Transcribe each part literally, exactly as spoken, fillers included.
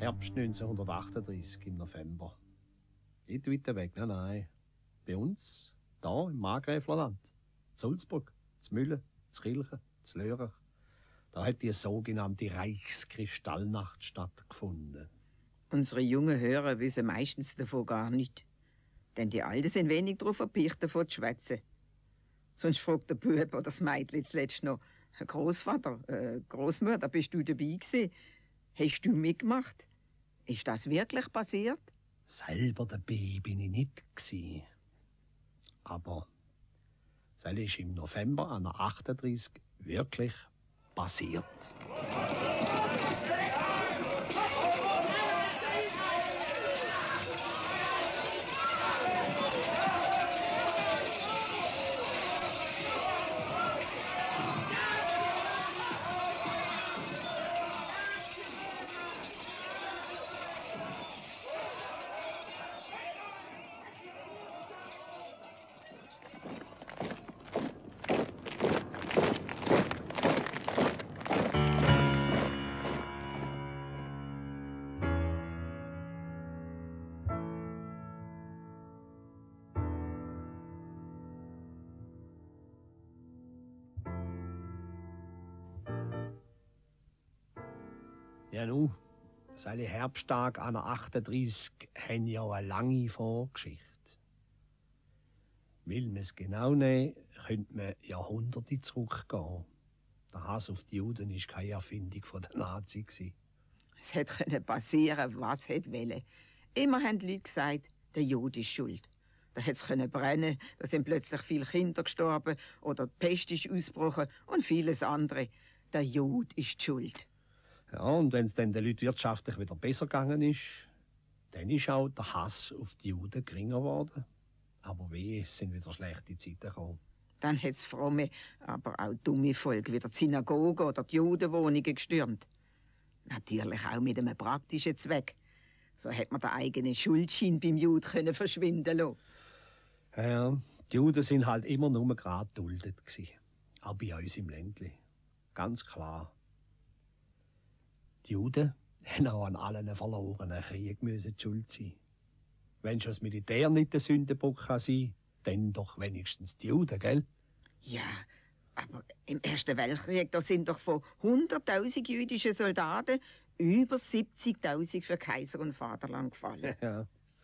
Herbst neunzehnhundertachtunddreißig im November. Nicht weit weg, nein, nein. Bei uns, da im Markgräflerland, Sulzburg, z Mühlen, z Kilchen, z Lörrach, da hat die sogenannte Reichskristallnacht stattgefunden. Unsere jungen Hörer wissen meistens davon gar nicht. Denn die Alten sind wenig darauf erpicht, davon zu schwätzen. Sonst fragt der Bub oder das Mädchen zuletzt noch: Großvater, äh, Großmutter, bist du dabei gewesen? Hast du mitgemacht? Ist das wirklich passiert? Selber dabei bin ich nicht gewesen. Aber das ist im November achtunddreißig wirklich passiert. Ja, nu, solche Herbsttag an der achtunddreißig haben ja eine lange Vorgeschichte. Will man es genau nehmen, könnte man Jahrhunderte zurückgehen. Der Hass auf die Juden war keine Erfindung der Nazis. Es hätte passieren, was hätte wollen. Immer haben die Leute gesagt, der Jude ist schuld. Da hätte es brennen, da sind plötzlich viele Kinder gestorben oder die Pest ist ausgebrochen und vieles andere. Der Jude ist die schuld. Ja, und wenn es dann den Leuten wirtschaftlich wieder besser gegangen ist, dann ist auch der Hass auf die Juden geringer geworden. Aber weh, es sind wieder schlechte Zeiten gekommen. Dann hat es fromme, aber auch dumme Volk wieder die Synagogen oder die Judenwohnungen gestürmt. Natürlich auch mit einem praktischen Zweck. So hat man den eigenen Schuldschein beim Juden können verschwinden lassen. Ja, die Juden sind halt immer nur gerade geduldet gewesen. Auch bei uns im Ländli. Ganz klar. Die Juden haben auch an allen verlorenen Kriegen müssen schuld sein. Wenn schon das Militär nicht der Sündenbock kann sein, dann doch wenigstens die Juden, gell? Ja, aber im Ersten Weltkrieg da sind doch von hunderttausend jüdischen Soldaten über siebzigtausend für Kaiser und Vaterland gefallen. Ja.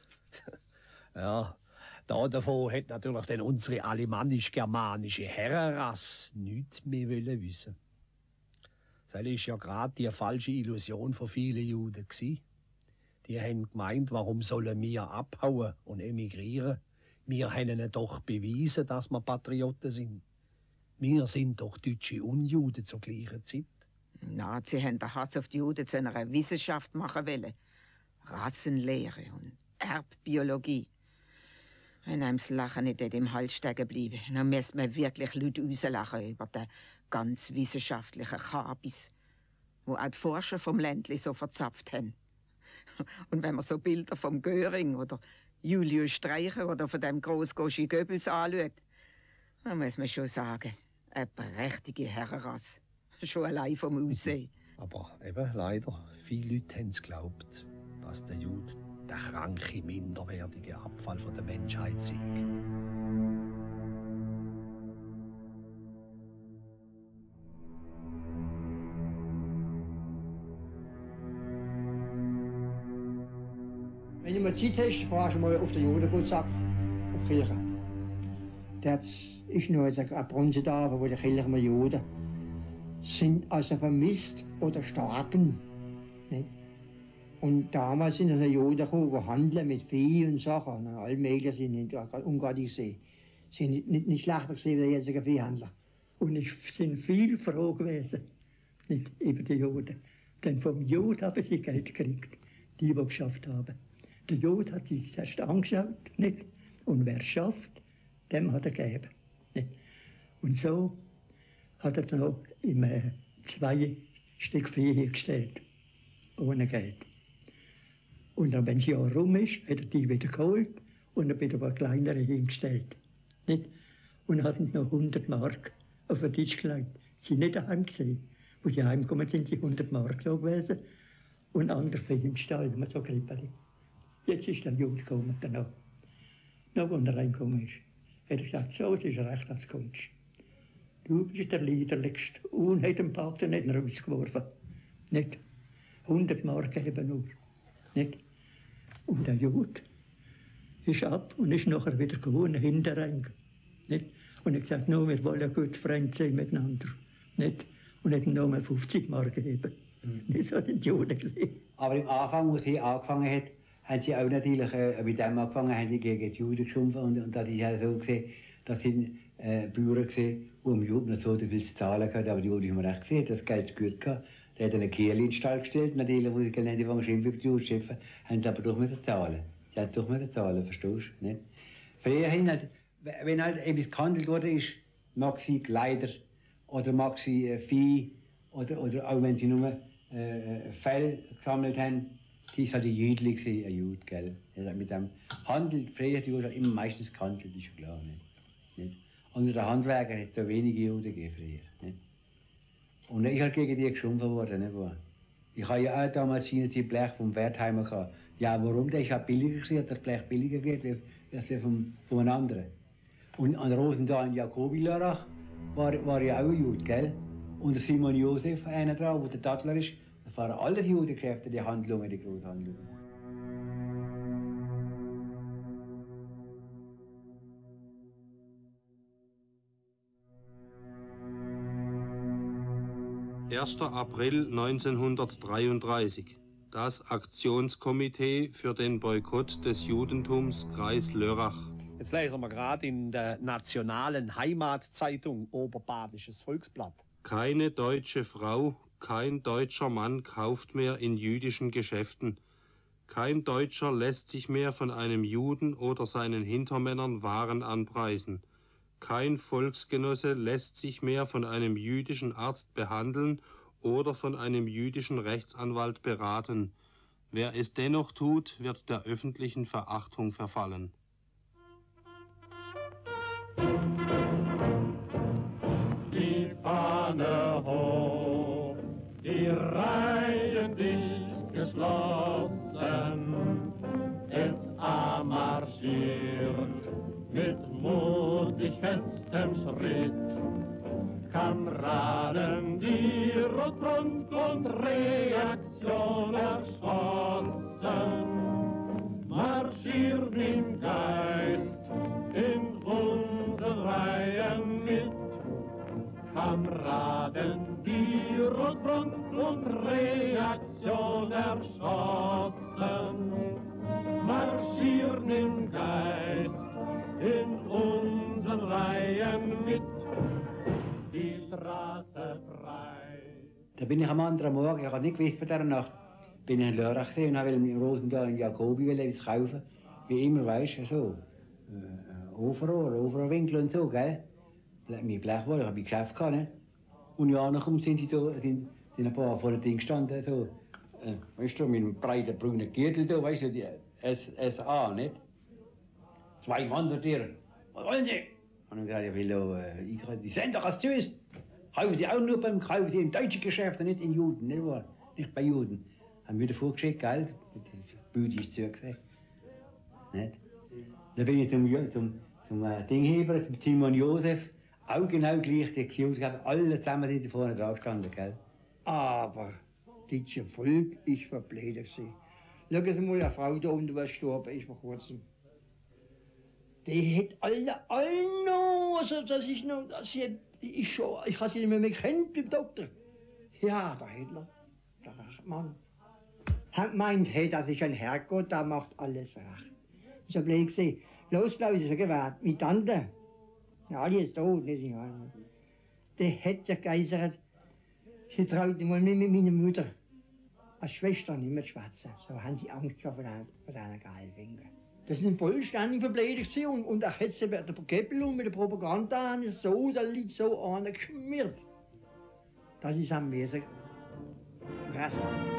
Ja, da davon hat natürlich dann unsere alemannisch-germanische Herrenrasse nichts mehr wollen wissen. Das war ja gerade die falsche Illusion von vielen Juden. Die haben gemeint, warum sollen wir abhauen und emigrieren? Wir haben ihnen doch bewiesen, dass wir Patrioten sind. Wir sind doch Deutsche und Juden zur gleichen Zeit. Nazis haben den Hass auf die Juden zu einer Wissenschaft machen wollen. Rassenlehre und Erbbiologie. Wenn einem das Lachen nicht im Hals stecken bleibe, dann müsste man wirklich Leute rauslachen über den ganz wissenschaftlichen Kabis, wo auch die Forscher vom Ländli so verzapft haben. Und wenn man so Bilder vom Göring oder Julius Streicher oder von dem Großgoschi Goebbels anschaut, dann muss man schon sagen, eine prächtige Herrenrasse. Schon allein vom Aussehen. Aber eben leider, viele Leute haben es geglaubt, dass der Jude der kranke, minderwertige Abfall von der Menschheit sei. Wenn du mal Zeit hast, fahrst du mal auf den Judengeburtstag, auf die Kirche. Das ist noch eine Bronzetafel, wo die Kirche mal Juden sind also vermisst oder starben. Nicht? Und damals sind also Juden gekommen, die handeln mit Vieh und Sachen. Und alle möglichen sind nicht ungartig gesehen. Sie sind nicht, nicht schlechter gesehen wie der jetzige Viehhandler. Und es sind viele Fragen gewesen, nicht über die Juden. Denn vom Juden haben sie Geld gekriegt, die, die geschafft haben. Der Jude hat sich erst angeschaut, nicht? Und wer es schafft, dem hat er gegeben. Nicht? Und so hat er noch immer zwei Stück Vieh hergestellt, ohne Geld. Und dann, wenn das Jahr rum ist, hat er die wieder geholt und dann wieder ein paar kleinere hingestellt. Nicht? Und hatten noch hundert Mark auf den Tisch gelegt. Sie sind nicht daheim gesehen. Wo sie heimgekommen sind, die hundert Mark da gewesen. und andere bei im Stall, immer so Krippeli. Jetzt ist der Jude gekommen, danach. Noch, als er reingekommen ist, hat er gesagt, so, es ist recht, als du kommst. Du bist der Liederlichste und hat den Pater nicht rausgeworfen. Nicht. hundert Mark eben nur. Nicht. Und der Jude ist ab und ist nachher wieder gewonnen, hinterrein. Nicht. Und er hat gesagt, no, wir wollen gut Freunde sein miteinander. Nicht. Und hat ihm nochmal fünfzig Mark gegeben. Mhm. Das hat die Juden gesehen. Aber im Anfang, als sie angefangen hat, haben sie auch natürlich äh, mit dem angefangen, haben sie gegen die Juden geschumpft. Und, und das ist ja so gesehen, dass sie äh, Bauern gesehen, die um Juden noch so viel zu zahlen hatten. Aber die Juden haben recht gesehen, das Geld zu gut gehabt. Der hat eine Kehle in den Stall gestellt. Natürlich, wo sie nicht angefangen schimpfen über die Juden, haben sie aber doch müssen zahlen. Sie haben doch müssen zahlen, verstehst du? Nicht? Früher hin, halt, wenn halt etwas gehandelt worden ist, mag sie Kleider oder mag sie äh, Vieh oder, oder auch wenn sie nur äh, Fell gesammelt haben, das war halt ein Jüdli, ein Jude, gell? Mit dem Handel, früher hat die Juden immer meistens gehandelt, ist schon klar, nicht? Nicht? Unter den Handwerkern hat es da wenige Juden gegeben früher, nicht? Und ich halt gegen die geschumpfen worden, nicht wahr? Ich habe ja auch damals die Blech vom Wertheimer gehabt. Ja, warum? Der ist ja billiger gewesen, hat das Blech billiger gegeben als der vom, vom einem anderen. Und an Rosenthal in Jakobi-Lörrach war, war ja auch ein Jude, gell? Und der Simon Josef, einer drauf, wo der Tattler ist, das waren alles Judenkräfte, die Handlungen, die Großhandlungen. erster April neunzehnhundertdreiunddreißig. Das Aktionskomitee für den Boykott des Judentums Kreis Lörrach. Jetzt lesen wir gerade in der nationalen Heimatzeitung Oberbadisches Volksblatt. Keine deutsche Frau, kein deutscher Mann kauft mehr in jüdischen Geschäften. Kein Deutscher lässt sich mehr von einem Juden oder seinen Hintermännern Waren anpreisen. Kein Volksgenosse lässt sich mehr von einem jüdischen Arzt behandeln oder von einem jüdischen Rechtsanwalt beraten. Wer es dennoch tut, wird der öffentlichen Verachtung verfallen. Die Fahne hoch, die Reihen dicht geschlossen, es marschiert mit mutig festem Schritt. Kameraden, die Rotfront und Reaktion erschossen, marschieren im Geist in unseren Reihen mit. Kameraden, die Rotfront und Reaktion erschossen, marschieren im Geist in unseren Reihen mit. Die Straße frei. Da bin ich am anderen Morgen, ich habe nicht gewusst von dieser Nacht, bin ich in Lörrach gesehen und habe im Rosenthal in Jakobi etwas kaufen. Wie immer, weißt du, so. Äh, Overall, Overallwinkel und so, gell? Mit Blechwolle, ich habe ein Geschäft gehabt, ne? Und ja, nachher sind sie da, sind, sind ein paar vor dem Ding gestanden, so. Äh, weißt du, mit einem breiten braunen Gürtel da, weißt du, die S A, nicht? Zwei Mann da drin. Was wollen Sie? Und dann gesagt, ich will da, äh, ich, die sind doch als Süß. Kaufen Sie auch nur beim Kaufen Sie im deutschen Geschäft und nicht in Juden, nicht wahr? Nicht bei Juden. Haben wir davor geschickt, Geld, das Büdi ist zugesehen. Nicht? Dann bin ich zum, zum, zum äh, Dingheber, zum Simon Josef, auch genau gleich, die Jungs haben alle zusammen sind vorne drauf gestanden, gell? Aber dieses Volk ist verbläht. Schauen Sie mal, eine Frau da unten, die gestorben ist vor kurzem. Die hat alle, alle noch, also das ist noch, das ist schon, ich habe sie nicht mehr gekannt beim Doktor. Ja, der Hitler, der Rachmann, hat gemeint, hey, das ist ein Herrgott, der macht alles recht. Ich habe blöd gesehen, los, Klaus, ist er gewährt, mit Tante. Ja, die ist tot, nicht ich. Der hat ja gegeisert, sie traut nicht mal mit meiner Mutter als Schwester nicht mehr zu schwätzen. So haben sie Angst vor einer, vor einer Geilwinkel. Das sind vollständig verblädigt und, und er hat sie mit der Käppel und mit der Propaganda so, da liegt so einer geschmiert. Das ist am Wesen fressen.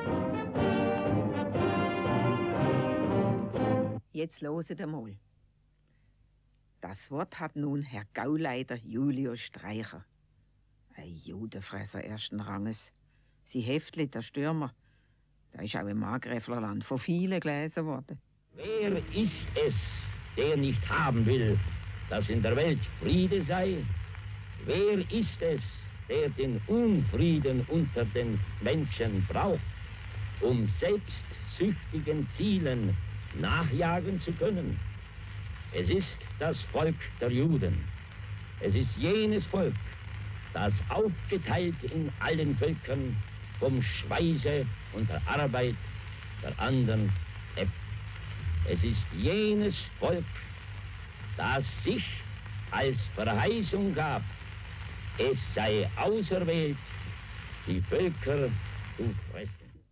Jetzt loset einmal. Das Wort hat nun Herr Gauleiter Julius Streicher. Ein Judenfresser ersten Ranges. Sie Heftli, der Stürmer, Da ist auch im Markgräflerland von vielen gelesen worden. Wer ist es, der nicht haben will, dass in der Welt Friede sei? Wer ist es, der den Unfrieden unter den Menschen braucht, um selbstsüchtigen Zielen nachjagen zu können? Es ist das Volk der Juden. Es ist jenes Volk, das aufgeteilt in allen Völkern vom Schweiße und der Arbeit der anderen lebt. Es ist jenes Volk, das sich als Verheißung gab, es sei auserwählt, die Völker zu fressen.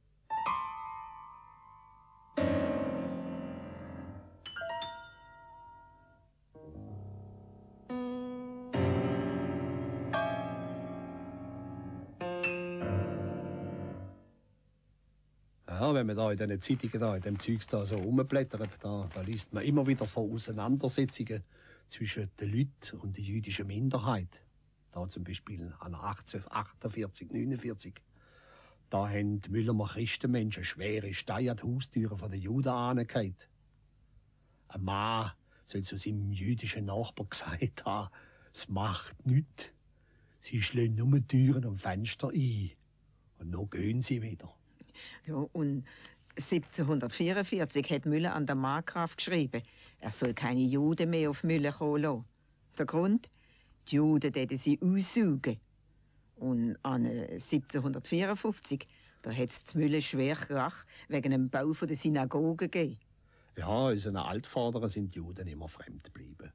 Ja, wenn man da in diesen Zeitungen, da, in dem Zeugs da so rumblättert, da, da liest man immer wieder von Auseinandersetzungen zwischen den Leuten und der jüdischen Minderheit. Da zum Beispiel an achtzehnhundertachtundvierzig, neunundvierzig. Da haben die Müllermer Christenmenschen schwere Steine an die Haustüren der Juden angelegt. Ein Mann soll zu seinem jüdischen Nachbar gesagt haben, es macht nichts. Sie schlagen nur die Türen und Fenster ein. Und dann gehen sie wieder. Ja, und siebzehnhundertvierundvierzig hat Müller an den Markgraf geschrieben, er soll keine Juden mehr auf Müller kommen lassen. Der Grund? Die Juden täten sie aussaugen. Und an siebzehnhundertvierundfünfzig da hat es zu Müller schwer Krach wegen dem Bau der Synagoge gegeben. Ja, unseren Altvordern sind die Juden immer fremd geblieben.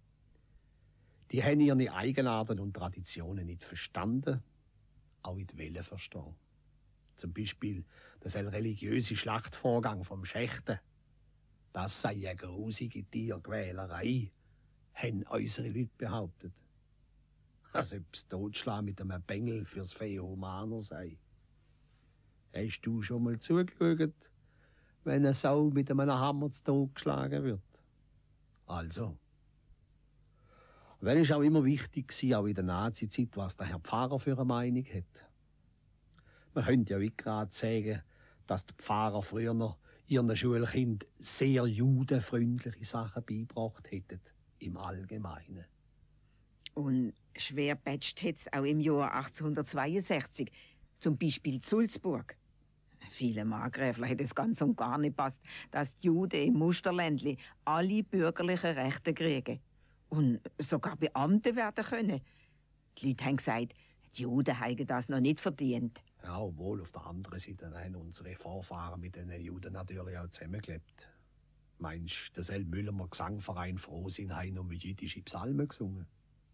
Die haben ihre Eigenarten und Traditionen nicht verstanden, auch nicht wollen verstehen. Zum Beispiel der religiöse Schlachtvorgang vom Schächten. Das sei eine grusige Tierquälerei, haben unsere Leute behauptet. Als ob das Totschlagen mit einem Bengel fürs Vieh humaner sei. Hast du schon mal zugeschaut, wenn eine Sau mit einem Hammer zu Tod geschlagen wird? Also. Und dann war auch immer wichtig, auch in der Nazizeit, was der Herr Pfarrer für eine Meinung hat. Man könnte ja wie gerade sagen, dass die Pfarrer früher noch ihren Schulkindern sehr judenfreundliche Sachen beigebracht hätten, im Allgemeinen. Und schwer betscht hat es auch im Jahr achtzehnhundertzweiundsechzig, zum Beispiel Sulzburg. Viele Markgräfler hätten es ganz und gar nicht passt, dass die Juden im Musterländli alle bürgerlichen Rechte kriegen und sogar Beamte werden können. Die Leute haben gesagt, die Juden haben das noch nicht verdient. Ja, obwohl auf der anderen Seite haben unsere Vorfahren mit den Juden natürlich auch zusammengelebt. Meinst du, der selbe Müllermer Gesangverein Frohsinn haben noch mit jüdischen Psalmen gesungen?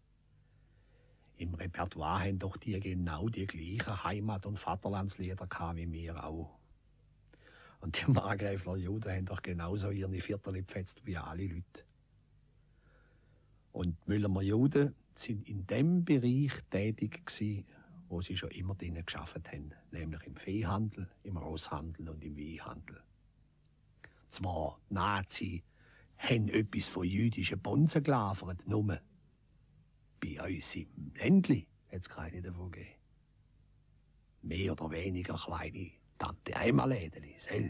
Im Repertoire haben doch die genau die gleichen Heimat- und Vaterlandslieder gehabt wie wir auch. Und die Markgräfler Juden haben doch genauso ihre Viertel gepfetzt wie alle Leute. Und die Müllermer Juden sind in dem Bereich tätig gewesen, wo sie schon immer drinnen gearbeitet haben, nämlich im Viehhandel, im Rosshandel und im Weinhandel. Zwar die Nazis haben etwas von jüdischen Bonzen gelagert, nur bei uns im Ländli hat es keine davon gegeben. Mehr oder weniger kleine Tante-Eimer-Läden, sel.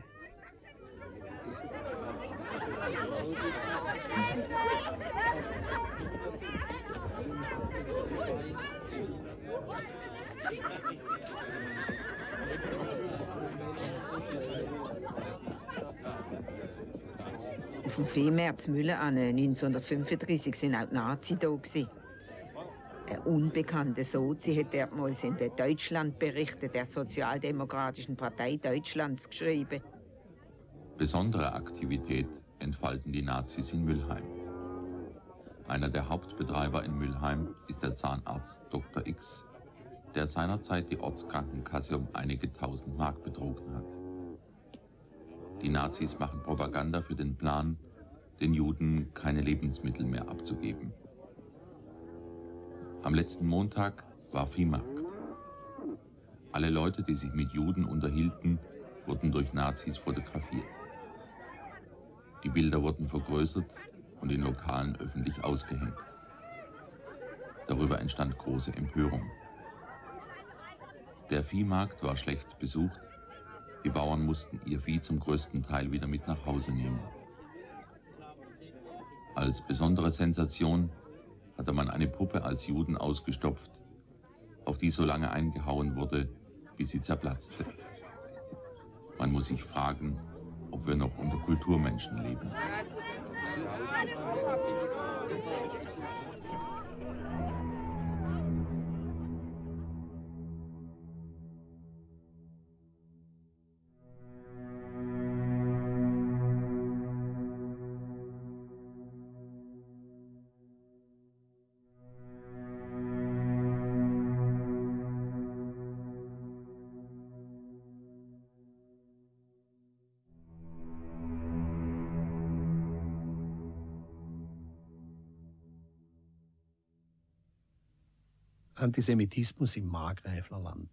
Auf dem Viehmarkt Müller an neunzehnhundertfünfunddreißig waren auch die Nazis da. Ein unbekannter Sozi hat erstmals in den Deutschlandberichten der Sozialdemokratischen Partei Deutschlands geschrieben. Besondere Aktivität entfalten die Nazis in Mülheim. Einer der Hauptbetreiber in Mülheim ist der Zahnarzt Doktor X, der seinerzeit die Ortskrankenkasse um einige tausend Mark betrogen hat. Die Nazis machen Propaganda für den Plan, den Juden keine Lebensmittel mehr abzugeben. Am letzten Montag war Viehmarkt. Alle Leute, die sich mit Juden unterhielten, wurden durch Nazis fotografiert. Die Bilder wurden vergrößert und in Lokalen öffentlich ausgehängt. Darüber entstand große Empörung. Der Viehmarkt war schlecht besucht, Die Bauern mussten ihr Vieh zum größten Teil wieder mit nach Hause nehmen. Als besondere Sensation hatte man eine Puppe als Juden ausgestopft, auf die so lange eingehauen wurde, bis sie zerplatzte. Man muss sich fragen, ob wir noch unter Kulturmenschen leben. Antisemitismus im Markgräflerland.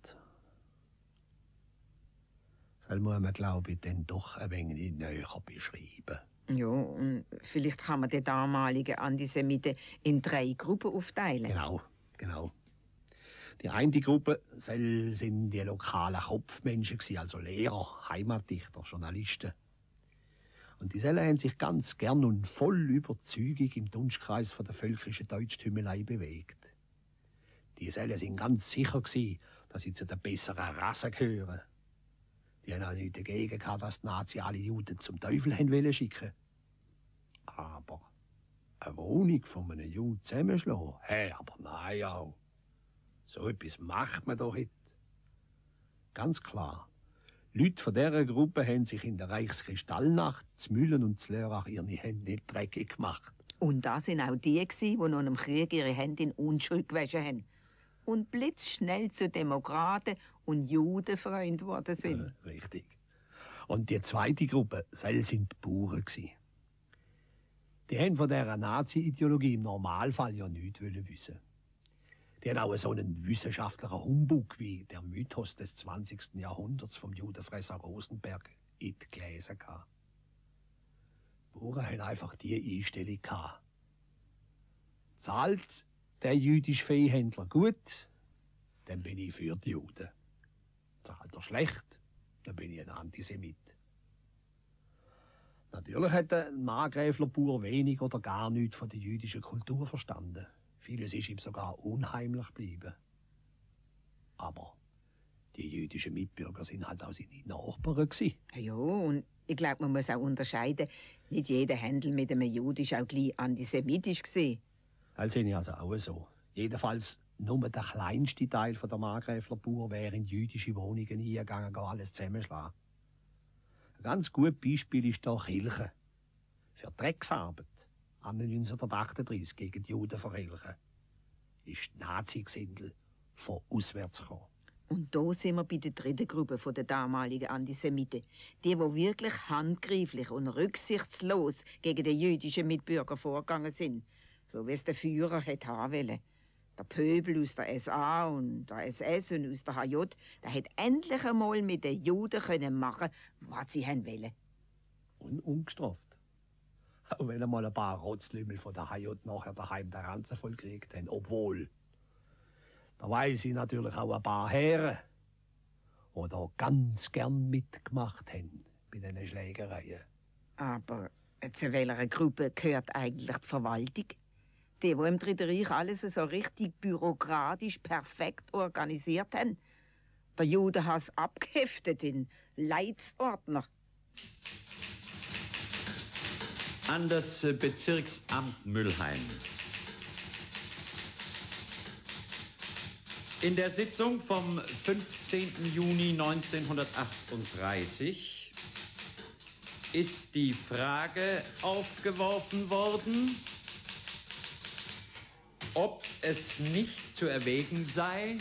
Das muss man, glaube ich, dann doch ein wenig näher beschreiben. Ja, und vielleicht kann man die damaligen Antisemiten in drei Gruppen aufteilen. Genau, genau. Die eine Gruppe sind die lokalen Kopfmenschen, also Lehrer, Heimatdichter, Journalisten. Und die Selle haben sich ganz gern und voll Überzeugung im Dunstkreis von der völkischen Deutschtümelei bewegt. Die Selle sind ganz sicher gewesen, dass sie zu der besseren Rasse gehören. Die haben auch nichts dagegen gehabt, dass die Nazi alle Juden zum Teufel haben wollen schicken. Aber eine Wohnung von einem Juden zusammenschlagen, hey, aber nein auch. So etwas macht man doch nicht. Ganz klar. Leute von dieser Gruppe haben sich in der Reichskristallnacht zu Mühlen und zu Lörrach ihre Hände nicht dreckig gemacht. Und das sind auch die, die nach dem Krieg ihre Hände in Unschuld gewaschen haben. Und blitzschnell zu Demokraten und Judenfreunden geworden sind. Ja, richtig. Und die zweite Gruppe, das sind die Bauern. Die haben von dieser Nazi-Ideologie im Normalfall ja nichts wissen. Die haben auch so einen wissenschaftlichen Humbug wie der Mythos des zwanzigsten Jahrhunderts vom Judenfresser Rosenberg in die Gläser gehabt. Die Bauern haben einfach die Einstellung gehabt. Zahlt der jüdische Viehhändler gut, dann bin ich für die Juden. Zahlt er schlecht, dann bin ich ein Antisemit. Natürlich hat der Markgräfler Bauer wenig oder gar nichts von der jüdischen Kultur verstanden. Vieles ist ihm sogar unheimlich geblieben. Aber die jüdischen Mitbürger sind halt auch seine Nachbarn gewesen. Ja, und ich glaube, man muss auch unterscheiden, nicht jeder Händel mit einem Juden ist auch gleich antisemitisch gewesen. Das sehe ich also auch so. Jedenfalls nur der kleinste Teil der Markgräfler Bauern wäre in jüdische Wohnungen eingegangen, gar alles zusammenschlagen. Ein ganz gutes Beispiel ist hier Kirche. Für Drecksarbeit am neunzehnhundertachtunddreißig gegen die Juden verhelfen, ist die Nazi-Gesindel von auswärts gekommen. Und da sind wir bei der dritten Gruppe der damaligen Antisemiten. Die, die wirklich handgreiflich und rücksichtslos gegen die jüdischen Mitbürger vorgegangen sind. So wie es der Führer hätte haben wollen. Der Pöbel aus der S A und der S S und aus der H J, der hätte endlich einmal mit den Juden können machen, was sie haben wollen. Und ungestraft. Auch wenn einmal ein paar Rotzlümmel von der H J nachher daheim der Ranzen voll gekriegt haben. Obwohl, da weiss ich natürlich auch ein paar Herren, die da ganz gern mitgemacht haben bei diesen Schlägereien. Aber zu welcher Gruppe gehört eigentlich die Verwaltung? Die, die im Dritten Reich alles so richtig bürokratisch perfekt organisiert haben. Der Judenhass abgeheftet in Leitsordner. An das Bezirksamt Mülheim. In der Sitzung vom fünfzehnten Juni neunzehnhundertachtunddreißig ist die Frage aufgeworfen worden, ob es nicht zu erwägen sei,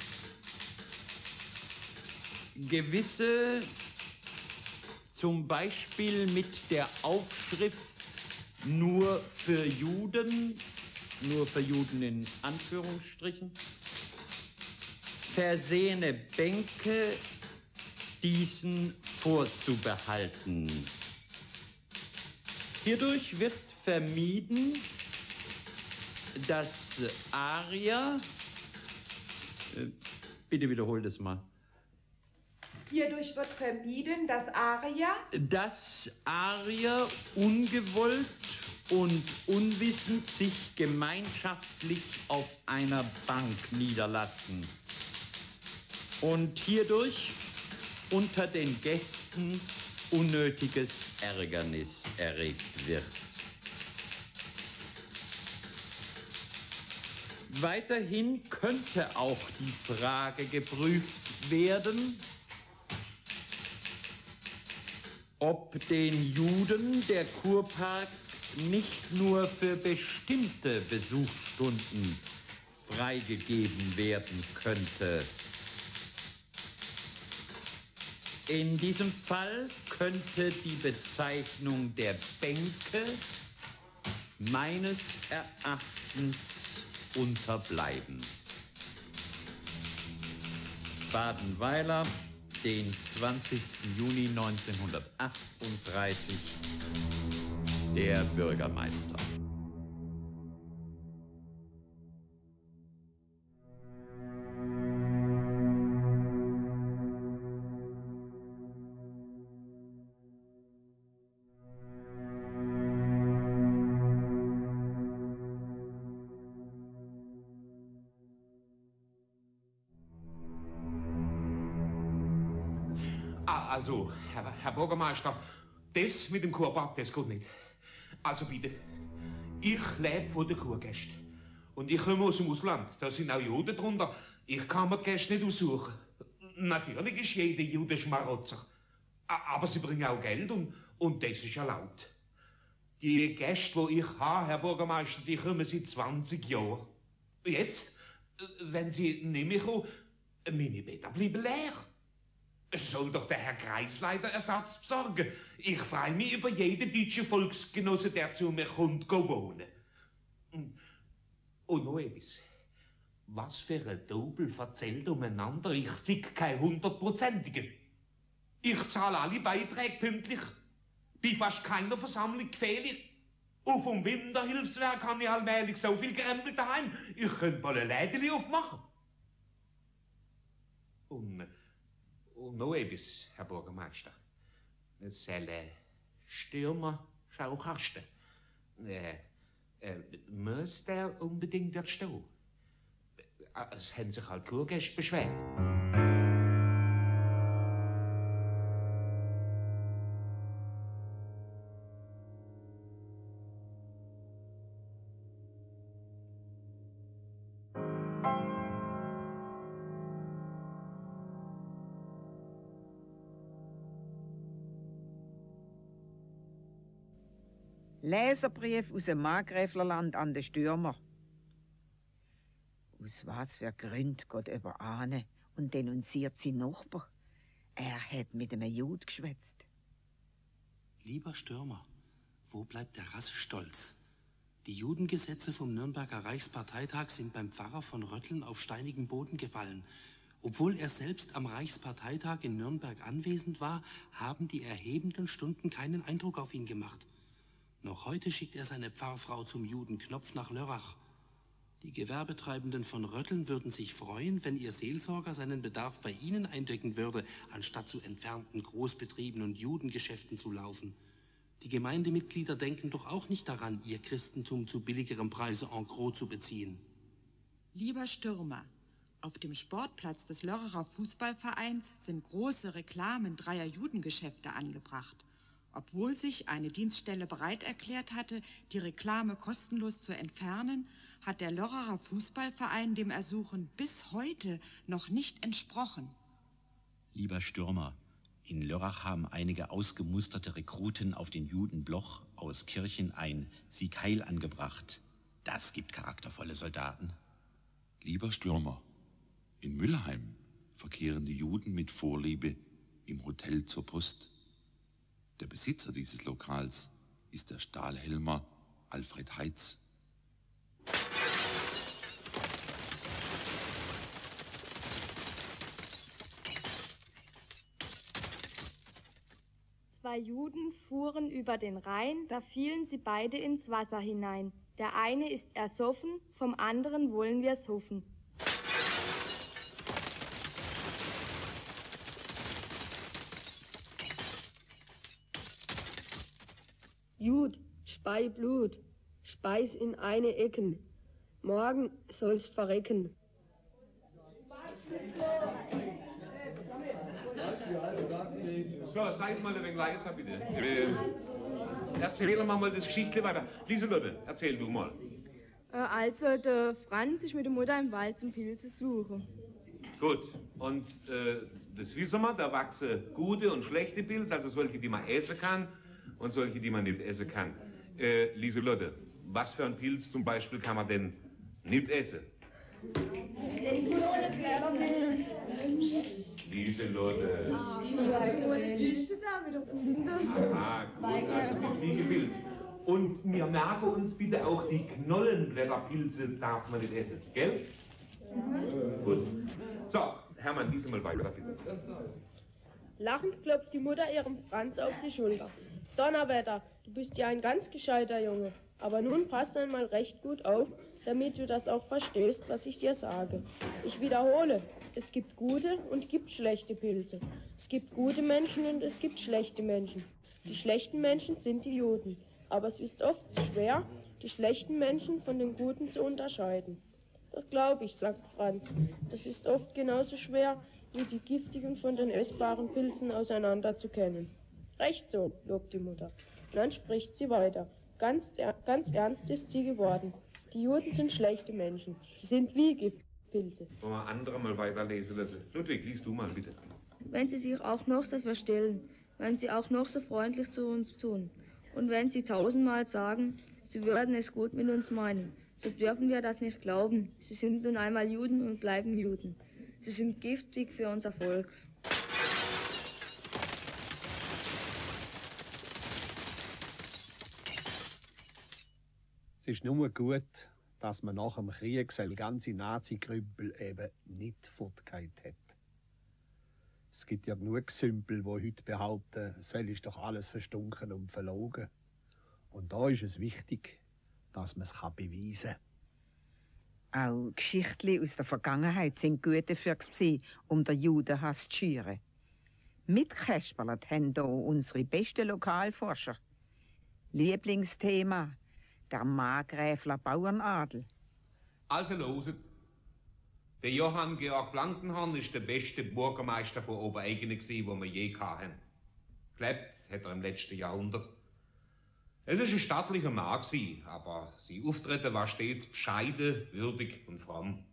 gewisse, zum Beispiel mit der Aufschrift nur für Juden, nur für Juden in Anführungsstrichen, versehene Bänke diesen vorzubehalten. Hierdurch wird vermieden, dass Arier, äh, bitte wiederhol das mal. Hierdurch wird vermieden, dass Arier, dass Arier ungewollt und unwissend sich gemeinschaftlich auf einer Bank niederlassen und hierdurch unter den Gästen unnötiges Ärgernis erregt wird. Weiterhin könnte auch die Frage geprüft werden, ob den Juden der Kurpark nicht nur für bestimmte Besuchsstunden freigegeben werden könnte. In diesem Fall könnte die Bezeichnung der Bänke meines Erachtens unterbleiben. Badenweiler, den zwanzigsten Juni neunzehnhundertachtunddreißig, der Bürgermeister. Also, Herr, Herr Bürgermeister, das mit dem Kurpark, das geht nicht. Also bitte, ich lebe von den Kurgästen. Und ich komme aus dem Ausland, da sind auch Juden drunter. Ich kann mir die Gäste nicht aussuchen. Natürlich ist jeder Jude Schmarotzer. Aber sie bringen auch Geld und, und das ist erlaubt. Die Gäste, die ich habe, Herr Bürgermeister, die kommen seit zwanzig Jahren. Jetzt, wenn sie nicht mehr kommen, meine Bäder bleiben leer. Es soll doch der Herr Kreisleiter Ersatz besorgen. Ich freue mich über jeden deutschen Volksgenosse, der zu mir kommt, go wohnen. Und noch etwas. Was für ein Dobel verzählt umeinander, ich sei kein hundertprozentiger. Ich zahle alle Beiträge pünktlich. Bei fast keiner Versammlung gefehlt. Und vom Winterhilfswerk habe ich allmählich so viel gerempelt daheim. Ich könnte mal ein Lädeli aufmachen. Und... Und noch etwas, Herr Bürgermeister. Es soll ein Stürmer-Schaukasten. Äh, äh, muss der unbedingt dort stehen? Es haben sich halt Kurgäste beschwert. Leserbrief aus dem Markgräflerland an den Stürmer. Aus was für Gründen geht über Ahne und denunziert sein Nachbar? Er hat mit einem Jud geschwätzt. Lieber Stürmer, wo bleibt der Rassestolz? Die Judengesetze vom Nürnberger Reichsparteitag sind beim Pfarrer von Rötteln auf steinigen Boden gefallen. Obwohl er selbst am Reichsparteitag in Nürnberg anwesend war, haben die erhebenden Stunden keinen Eindruck auf ihn gemacht. Noch heute schickt er seine Pfarrfrau zum Judenknopf nach Lörrach. Die Gewerbetreibenden von Rötteln würden sich freuen, wenn ihr Seelsorger seinen Bedarf bei ihnen eindecken würde, anstatt zu entfernten Großbetrieben und Judengeschäften zu laufen. Die Gemeindemitglieder denken doch auch nicht daran, ihr Christentum zu billigerem Preise en gros zu beziehen. Lieber Stürmer, auf dem Sportplatz des Lörracher Fußballvereins sind große Reklamen dreier Judengeschäfte angebracht. Obwohl sich eine Dienststelle bereit erklärt hatte, die Reklame kostenlos zu entfernen, hat der Lörracher Fußballverein dem Ersuchen bis heute noch nicht entsprochen. Lieber Stürmer, in Lörrach haben einige ausgemusterte Rekruten auf den Juden Bloch aus Kirchen ein Sieg Heil angebracht. Das gibt charaktervolle Soldaten. Lieber Stürmer, in Müllheim verkehren die Juden mit Vorliebe im Hotel zur Post. Der Besitzer dieses Lokals ist der Stahlhelmer Alfred Heitz. Zwei Juden fuhren über den Rhein, da fielen sie beide ins Wasser hinein. Der eine ist ersoffen, vom anderen wollen wir's hoffen. Jud, spei Blut, speis in eine Ecken, morgen sollst verrecken. So, seid mal ein wenig leiser, bitte. Äh, erzähl mal mal das Geschichtchen weiter. Lieselotte, erzähl du mal. Äh, also, der Franz ist mit der Mutter im Wald zum Pilze suchen. Gut, und äh, das wissen wir, da wachsen gute und schlechte Pilze, also solche, die man essen kann und solche, die man nicht essen kann. Äh, Lieselotte, was für ein Pilz zum Beispiel kann man denn nicht essen? Lieselotte. Aha, gut, also die Fliegepilz. Und wir merken uns bitte auch, die Knollenblätterpilze darf man nicht essen, gell? Mhm. Gut. So, Hermann, lies mal weiter, bitte. Lachend klopft die Mutter ihrem Franz auf die Schulter. Donnerwetter, du bist ja ein ganz gescheiter Junge. Aber nun passt einmal recht gut auf, damit du das auch verstehst, was ich dir sage. Ich wiederhole, es gibt gute und gibt schlechte Pilze. Es gibt gute Menschen und es gibt schlechte Menschen. Die schlechten Menschen sind die Juden. Aber es ist oft schwer, die schlechten Menschen von den guten zu unterscheiden. Das glaube ich, sagt Franz. Das ist oft genauso schwer, wie die giftigen von den essbaren Pilzen auseinander zu kennen. Recht so, lobt die Mutter. Und dann spricht sie weiter. Ganz, ganz ernst ist sie geworden. Die Juden sind schlechte Menschen. Sie sind wie Giftpilze. Wollen wir andere mal weiterlesen lassen? Ludwig, liest du mal, bitte. Wenn sie sich auch noch so verstellen, wenn sie auch noch so freundlich zu uns tun und wenn sie tausendmal sagen, sie würden es gut mit uns meinen, so dürfen wir das nicht glauben. Sie sind nun einmal Juden und bleiben Juden. Sie sind giftig für unser Volk. Es ist nur gut, dass man nach dem Krieg die ganze Nazi-Krümpel eben nicht fortgehalten hat. Es gibt ja genug Sümpel, die heute behaupten, es ist doch alles verstunken und verlogen. Und da ist es wichtig, dass man es beweisen kann. Auch Geschichten aus der Vergangenheit sind gut dafür, um den Judenhass zu schüren. Mitkäspert haben hier unsere besten Lokalforscher. Lieblingsthema: der Markgräfler Bauernadel. Also loset. Der Johann Georg Blankenhorn ist der beste Bürgermeister von Obereigenen, den wir je hatten. Gelebt hat er im letzten Jahrhundert. Es war ein stattlicher Mann, aber sein Auftreten war stets bescheiden, würdig und fromm.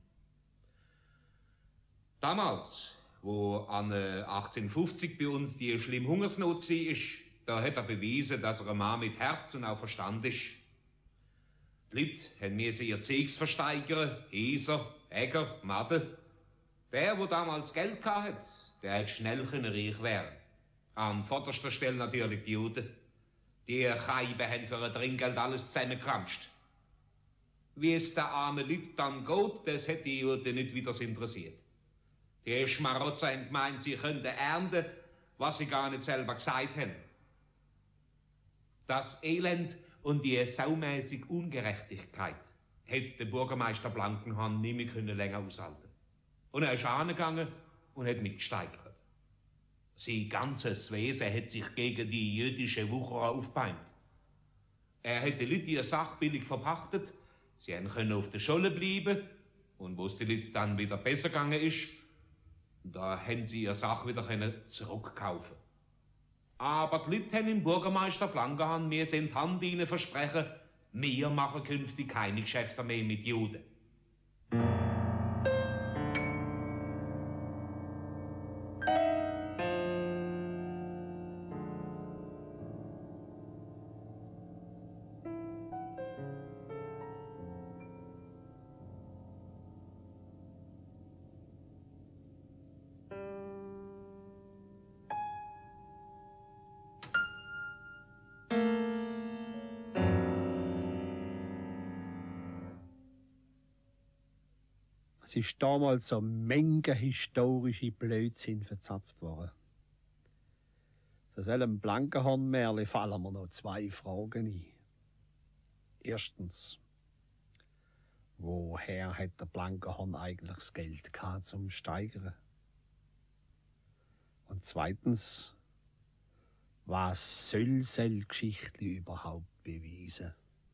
Damals, wo an achtzehnhundertfünfzig bei uns die schlimme Hungersnot war, da hat er bewiesen, dass er ein Mann mit Herz und auch Verstand ist. Die Leute mussten ihr Zeugs versteigern, Häser, Äger, Madden. Der, der damals Geld hatte, der hätte schnell reich werden. An vorderster Stelle natürlich die Juden. Die Scheiben haben für ein Trinkgeld alles zusammengekranscht. Wie es den armen Leuten dann geht, das hat die Juden nicht wieder interessiert. Die Schmarotzer haben gemeint, sie könnten ernten, was sie gar nicht selber gesagt haben. Das Elend und die saumäßige Ungerechtigkeit hätte der Bürgermeister Blankenhorn nicht mehr länger aushalten. Und er ist angegangen und hat mitgesteigert. Sein ganzes Wesen hat sich gegen die jüdische Wucherer aufgebäumt. Er hat die Leute ihre Sache billig verpachtet, sie können auf der Scholle bleiben und wo es den Leuten dann wieder besser gegangen ist, da haben sie ihre Sache wieder zurückkaufen. Aber die Leute haben dem Bürgermeister Blankenhorn mir in die Hand ihnen versprechen, wir machen künftig keine Geschäfte mehr mit Juden. Es ist damals so Menge historische Blödsinn verzapft worden. Zu diesem Blankenhorn-Märchen fallen mir noch zwei Fragen ein. Erstens, woher hat der Blankenhorn eigentlich das Geld gehabt zum Steigern? Und zweitens, Was soll sel Geschichte überhaupt beweisen?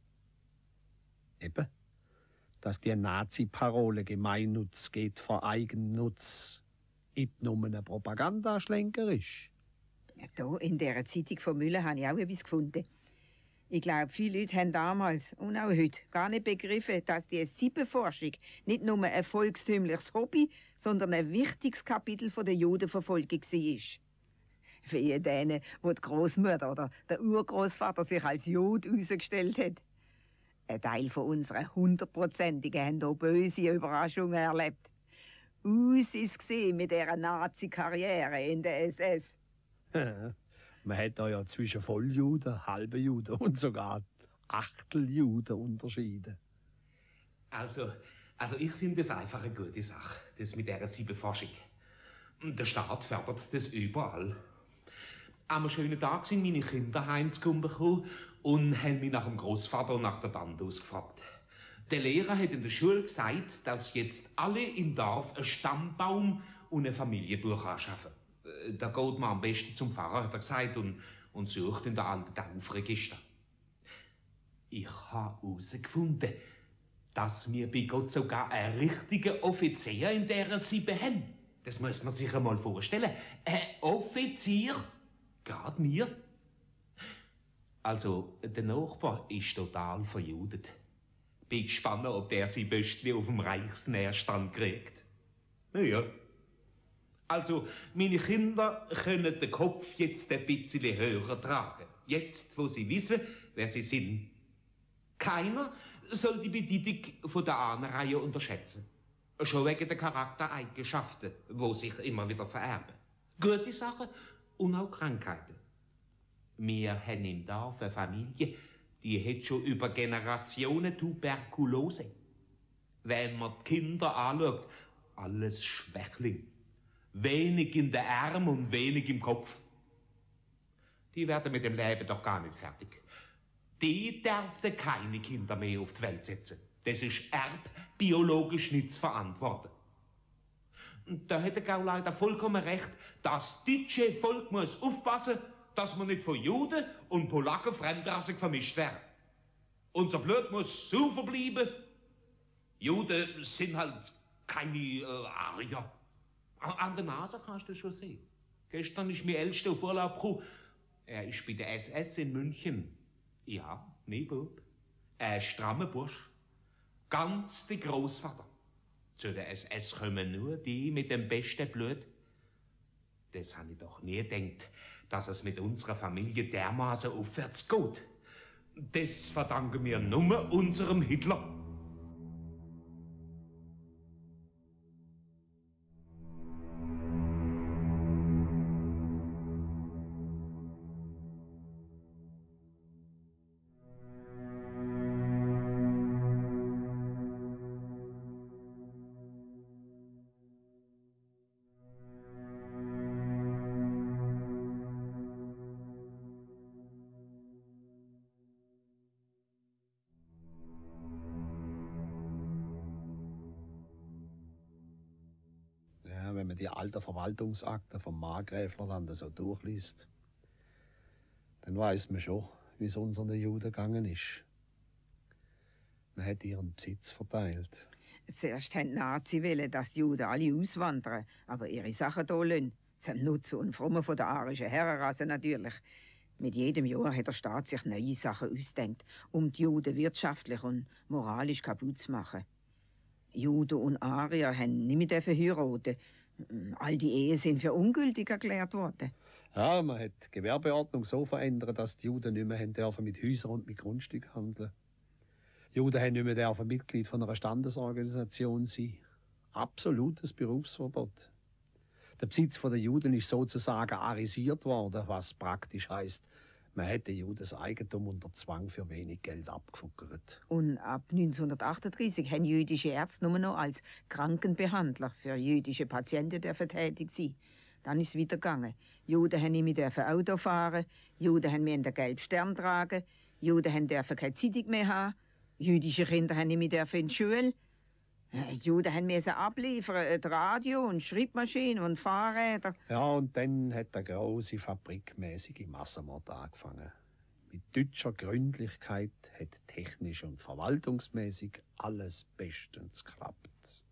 Eben, dass die Nazi-Parole Gemeinnutz geht vor Eigennutz nicht nur ein Propagandaschlenker ist. Da in dieser Zeitung von Müller habe ich auch etwas gefunden. Ich glaube, viele Leute haben damals und auch heute gar nicht begriffen, dass die Siebenforschung nicht nur ein volkstümliches Hobby, sondern ein wichtiges Kapitel von der Judenverfolgung war. Wie denen, wo die Großmutter oder der Urgroßvater sich als Jude herausgestellt hat. Ein Teil von unseren Hundertprozentigen haben hier böse Überraschungen erlebt. Aus ist es mit dieser Nazi-Karriere in der S S. Man hat da ja zwischen Volljuden, halben Juden und sogar Achteljuden unterschieden. Also, also ich finde es einfach eine gute Sache, das mit dieser Siebenforschung. Der Staat fördert das überall. Am schönen Tag sind meine Kinder heimgekommen und haben mich nach dem Großvater und nach der Tante ausgefragt. Der Lehrer hat in der Schule gesagt, dass jetzt alle im Dorf einen Stammbaum und ein Familienbuch anschaffen. Da geht man am besten zum Pfarrer, hat er gesagt, und, und sucht in der alten Taufregister. Ich habe herausgefunden, dass wir bei Gott sogar einen richtigen Offizier in dieser Siebe haben. Das muss man sich einmal vorstellen. Ein Offizier, gerade mir. Also, der Nachbar ist total verjudet. Bin gespannt, ob der sein Böstli auf dem Reichsnährstand kriegt. Naja. Also, meine Kinder können den Kopf jetzt ein bisschen höher tragen. Jetzt, wo sie wissen, wer sie sind. Keiner soll die Bedeutung von der Ahnenreihe unterschätzen. Schon wegen der Charaktereigenschaften, die sich immer wieder vererben. Gute Sachen und auch Krankheiten. Wir haben im Dorf eine Familie, die hat schon über Generationen Tuberkulose. Wenn man die Kinder anschaut, alles Schwächling. Wenig in den Armen und wenig im Kopf. Die werden mit dem Leben doch gar nicht fertig. Die dürften keine Kinder mehr auf die Welt setzen. Das ist erbbiologisch nicht zu verantworten. Und da hat der Gauleiter vollkommen recht. Das deutsche Volk muss aufpassen, dass man nicht von Juden und Polacken fremdrassig vermischt werden. Unser Blut muss sauber bleiben. Juden sind halt keine äh, Arier. An der Nase kannst du das schon sehen. Gestern ist mein Ältester auf Urlaub gekommen. Er ist bei der S S in München. Ja, mein Bub. Ein strammer Bursch. Ganz der Großvater. Zu der S S kommen nur die mit dem besten Blut. Das habe ich doch nie gedacht, dass es mit unserer Familie dermaßen aufwärts geht. Das verdanken wir nur unserem Hitler. Wenn man die alten Verwaltungsakten vom Markgräflerland so durchliest, dann weiß man schon, wie es unseren Juden gegangen ist. Man hat ihren Besitz verteilt. Zuerst wollten die Nazi wollen, dass die Juden alle auswandern, aber ihre Sachen hier lassen. Zum Nutzen und Frommen von der arischen Herrenrasse natürlich. Mit jedem Jahr hat der Staat sich neue Sachen ausgedacht, um die Juden wirtschaftlich und moralisch kaputt zu machen. Juden und Arier haben nicht mehr heiraten. All die Ehen sind für ungültig erklärt worden. Ja, man hat die Gewerbeordnung so verändert, dass die Juden nicht mehr haben dürfen mit Häusern und mit Grundstücken handeln. Die Juden haben nicht mehr dürfen Mitglied von einer Standesorganisation sein. Absolutes Berufsverbot. Der Besitz der Juden ist sozusagen arisiert worden, was praktisch heisst, man hat den Juden das Eigentum unter Zwang für wenig Geld abgefuckert. Und ab neunzehnhundertachtunddreißig haben jüdische Ärzte nur noch als Krankenbehandler für jüdische Patienten tätig sein. Dann ist es weitergegangen. Juden haben nicht mehr Auto fahren, Juden haben mehr den gelben Stern tragen, Juden dürfen keine Zeitung mehr haben, jüdische Kinder haben nicht mehr in die Schule. Die Juden haben müssen abliefern, das Radio und Schreibmaschinen und Fahrräder. Ja, und dann hat eine große fabrikmäßige Massenmord angefangen. Mit deutscher Gründlichkeit hat technisch und verwaltungsmäßig alles bestens geklappt.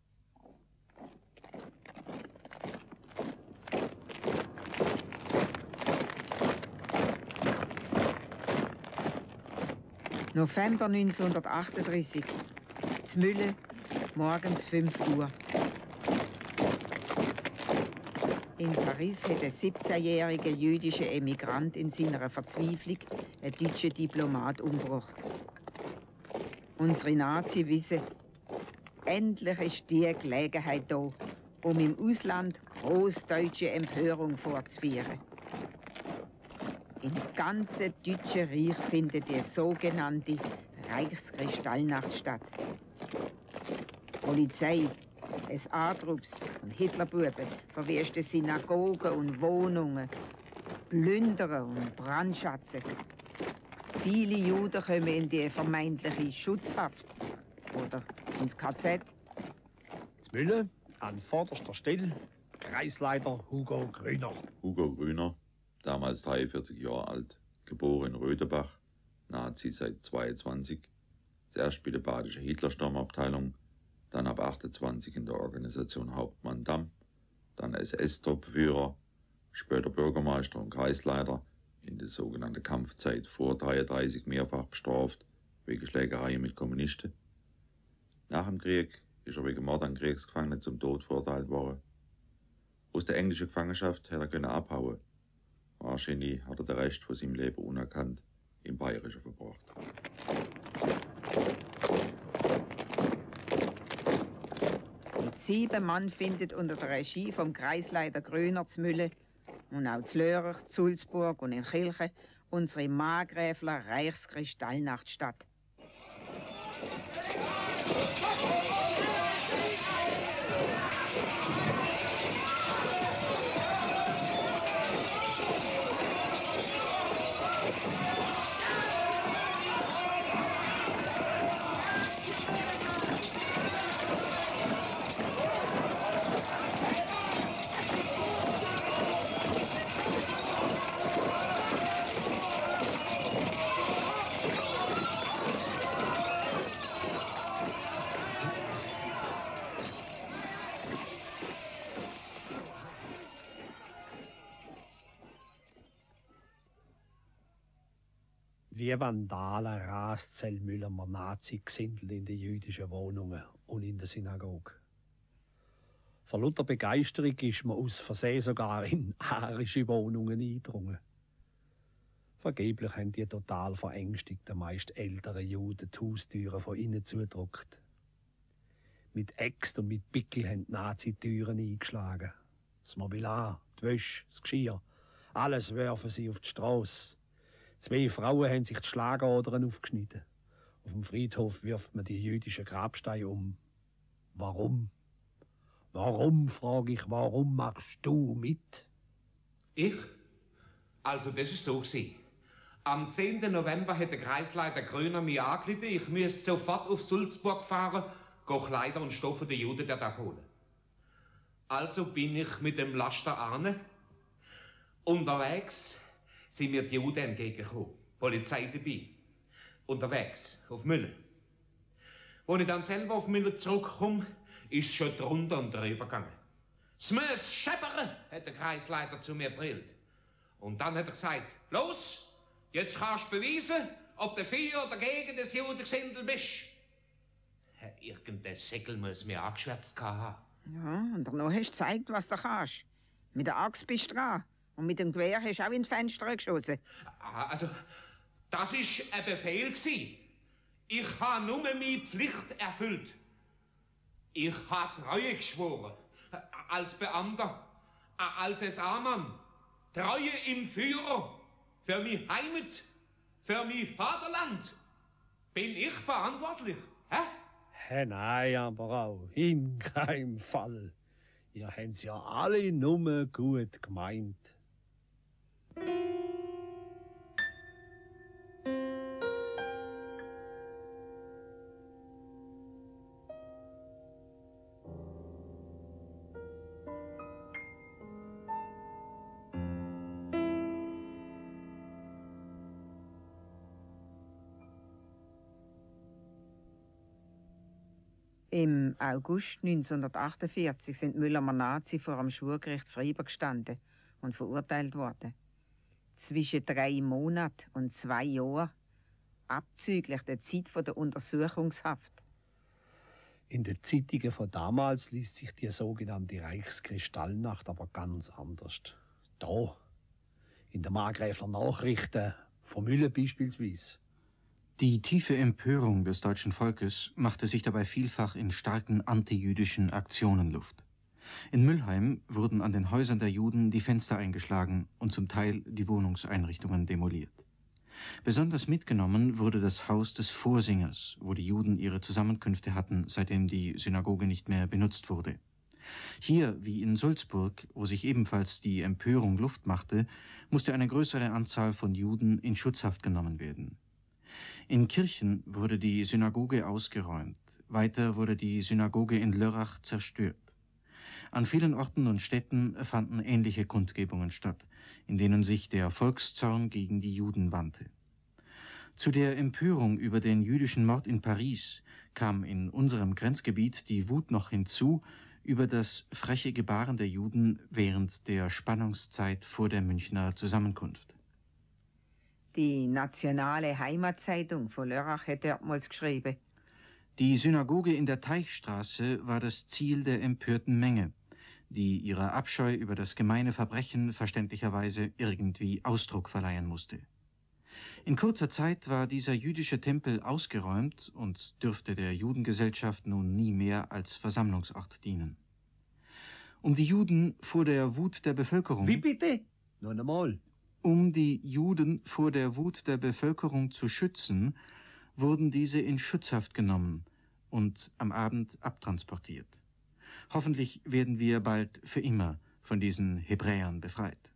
November neunzehnhundertachtunddreißig. Zmülle, morgens fünf Uhr. In Paris hat ein siebzehnjähriger jüdischer Emigrant in seiner Verzweiflung einen deutschen Diplomat umgebracht. Unsere Nazis wissen, endlich ist die Gelegenheit da, um im Ausland großdeutsche Empörung vorzuführen. Im ganzen Deutschen Reich findet die sogenannte Reichskristallnacht statt. Polizei, S A-Trupps und Hitlerbuben verwüsten Synagogen und Wohnungen, plündern und brandschatzen. Viele Juden kommen in die vermeintliche Schutzhaft oder ins K Z. Zmülle, an vorderster Stelle, Kreisleiter Hugo Grüner. Hugo Grüner, damals dreiundvierzig Jahre alt, geboren in Rödebach, Nazi seit zweiundzwanzig, zuerst bei der badischen Hitlersturmabteilung, dann ab achtundzwanzig in der Organisation Hauptmann Damm, dann S S-Topführer, später Bürgermeister und Kreisleiter, in der sogenannten Kampfzeit vor dreiunddreißig mehrfach bestraft wegen Schlägerei mit Kommunisten. Nach dem Krieg ist er wegen Mord an Kriegsgefangenen zum Tod verurteilt worden. Aus der englischen Gefangenschaft hätte er können abhauen. Wahrscheinlich hat er den Rest von seinem Leben unerkannt im Bayerischen verbracht. Mit sieben Mann findet unter der Regie vom Kreisleiter Grüner Zmülle und auch zu Lörrach, Sulzburg und in Kilchen unsere Markgräfler Reichskristallnacht statt. Wie Vandalen rast Zellmüller Nazi-Gesindel in die jüdischen Wohnungen und in der Synagoge. Vor lauter Begeisterung ist man aus Versehen sogar in arische Wohnungen eingedrungen. Vergeblich haben die total verängstigten, meist älteren Juden die Haustüren von innen zugedrückt. Mit Äxt und mit Pickel haben die Nazi-Türen eingeschlagen. Das Mobiliar, die Wäsche, das Geschirr, alles werfen sie auf die Strasse. Zwei Frauen haben sich die Schlagadern aufgeschnitten. Auf dem Friedhof wirft man die jüdischen Grabsteine um. Warum? Warum, frage ich, warum machst du mit? Ich? Also, das ist so gewesen. Am zehnten November hat der Kreisleiter Grüner mich angerufen, ich müsste sofort auf Sulzburg fahren, gehe Kleider und Stoffe der Juden dort abholen. Also bin ich mit dem Laster ane. Unterwegs sind mir die Juden entgegengekommen. Polizei dabei. Unterwegs, auf Müller. Als ich dann selber auf Müller zurückkomme, ist schon drunter und drüber gegangen. Es muss scheppern, hat der Kreisleiter zu mir brillt. Und dann hat er gesagt, los, jetzt kannst du beweisen, ob du für oder gegen das Judengesindel bist. Irgendein Säckel muss mir angeschwärzt haben. Ja, und danach hast du gezeigt, was du kannst. Mit der Axt bist du dran. Und mit dem Gewehr hast du auch in die Fenster geschossen. Also, das war ein Befehl. Ich habe nur meine Pflicht erfüllt. Ich habe Treue geschworen. Als Beamter, als S A-Mann. Treue im Führer. Für meine Heimat, für mein Vaterland. Bin ich verantwortlich. Hä? Hä, nein, aber auch in keinem Fall. Ihr habt's ja alle nur gut gemeint. Im August neunzehnhundertachtundvierzig sind Müllermer Nazi vor dem Schwurgericht Freiburg gestanden und verurteilt worden. Zwischen drei Monaten und zwei Jahren, abzüglich der Zeit der Untersuchungshaft. In den Zeitungen von damals liest sich die sogenannte Reichskristallnacht aber ganz anders. Da, in der Markgräfler Nachrichten von Müller beispielsweise. Die tiefe Empörung des deutschen Volkes machte sich dabei vielfach in starken antijüdischen Aktionen Luft. In Mülheim wurden an den Häusern der Juden die Fenster eingeschlagen und zum Teil die Wohnungseinrichtungen demoliert. Besonders mitgenommen wurde das Haus des Vorsingers, wo die Juden ihre Zusammenkünfte hatten, seitdem die Synagoge nicht mehr benutzt wurde. Hier, wie in Sulzburg, wo sich ebenfalls die Empörung Luft machte, musste eine größere Anzahl von Juden in Schutzhaft genommen werden. In Kirchen wurde die Synagoge ausgeräumt, weiter wurde die Synagoge in Lörrach zerstört. An vielen Orten und Städten fanden ähnliche Kundgebungen statt, in denen sich der Volkszorn gegen die Juden wandte. Zu der Empörung über den jüdischen Mord in Paris kam in unserem Grenzgebiet die Wut noch hinzu über das freche Gebaren der Juden während der Spannungszeit vor der Münchner Zusammenkunft. Die Nationale Heimatzeitung von Lörrach hat damals geschrieben: Die Synagoge in der Teichstraße war das Ziel der empörten Menge, die ihrer Abscheu über das gemeine Verbrechen verständlicherweise irgendwie Ausdruck verleihen musste. In kurzer Zeit war dieser jüdische Tempel ausgeräumt und dürfte der Judengesellschaft nun nie mehr als Versammlungsort dienen. Um die Juden vor der Wut der Bevölkerung... Wie bitte? Noch einmal. Um die Juden vor der Wut der Bevölkerung zu schützen, wurden diese in Schutzhaft genommen und am Abend abtransportiert. Hoffentlich werden wir bald für immer von diesen Hebräern befreit.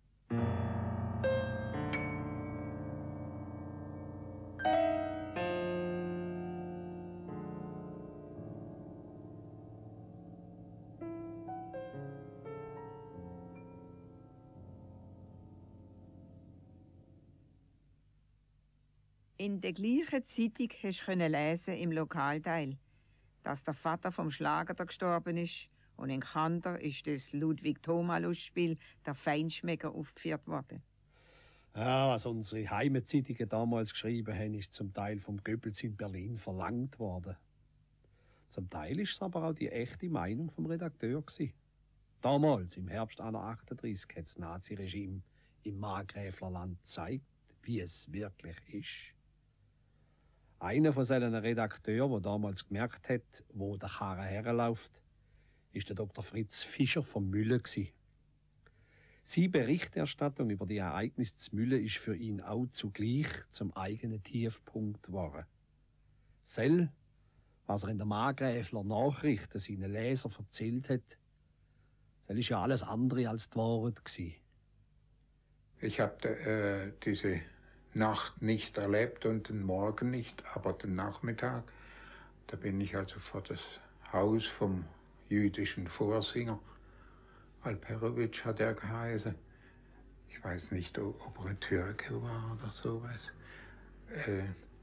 In der gleichen Zeitung hast du lesen im Lokalteil, dass der Vater vom Schlager gestorben ist und in Kander ist das Ludwig-Thoma-Lustspiel «Der Feinschmecker» aufgeführt worden. Ja, was unsere Heimatzeitungen damals geschrieben haben, ist zum Teil vom Goebbels in Berlin verlangt worden. Zum Teil ist es aber auch die echte Meinung vom Redakteur gewesen. Damals, im Herbst achtunddreißig, hat das Naziregime im Markgräflerland gezeigt, wie es wirklich ist. Einer von seinen Redakteuren, der damals gemerkt hat, wo der Karren herläuft, ist der Doktor Fritz Fischer vom Mülle gsi. Seine Berichterstattung über die Ereignisse zu Mülle ist für ihn auch zugleich zum eigenen Tiefpunkt geworden. Sel, was er in der Markgräfler Nachrichten seinen Leser erzählt hat, das ist ja alles andere als die Wahrheit gsi. Ich habe äh, diese Nacht nicht erlebt und den Morgen nicht, aber den Nachmittag. Da bin ich also vor das Haus vom jüdischen Vorsinger. Alperovitsch hat er geheißen. Ich weiß nicht, ob er ein Türke war oder sowas. Äh,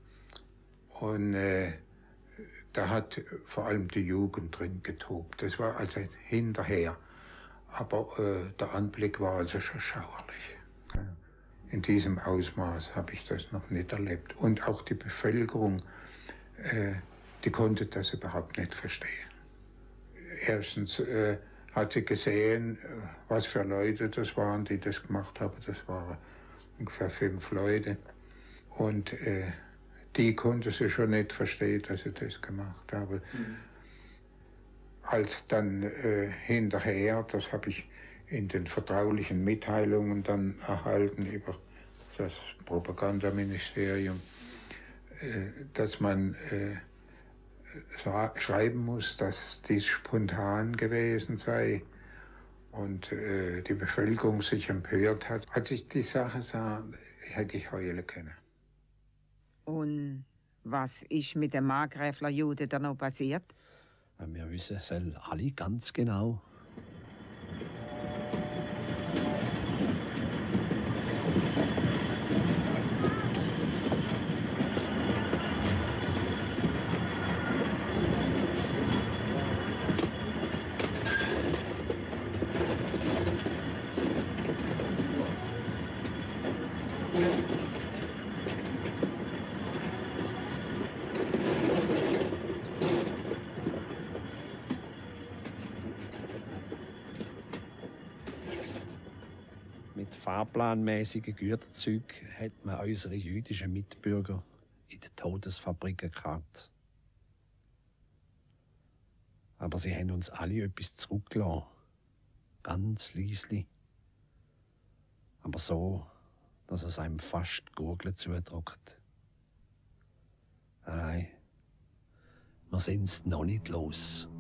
und äh, da hat vor allem die Jugend drin getobt. Das war also hinterher. Aber äh, der Anblick war also schon schauerlich. In diesem Ausmaß habe ich das noch nicht erlebt. Und auch die Bevölkerung, äh, die konnte das überhaupt nicht verstehen. Erstens äh, hat sie gesehen, was für Leute das waren, die das gemacht haben. Das waren ungefähr fünf Leute. Und äh, die konnte sie schon nicht verstehen, dass sie das gemacht haben. Mhm. Als dann äh, hinterher, das habe ich in den vertraulichen Mitteilungen dann erhalten über das Propagandaministerium, äh, dass man äh, schreiben muss, dass dies spontan gewesen sei und äh, die Bevölkerung sich empört hat. Als ich die Sache sah, hätte ich heulen können. Und was ist mit dem Markgräfler Juden dann noch passiert? Wir wissen es alle ganz genau. fahrplanmäßigen Güterzügen hat man unsere jüdischen Mitbürger in die Todesfabriken gekarrt. Aber sie haben uns alle etwas zurückgelassen. Ganz leislich. Aber so, dass es einem fast die Gurgel zudrückt. Nein, wir sind's noch nicht los.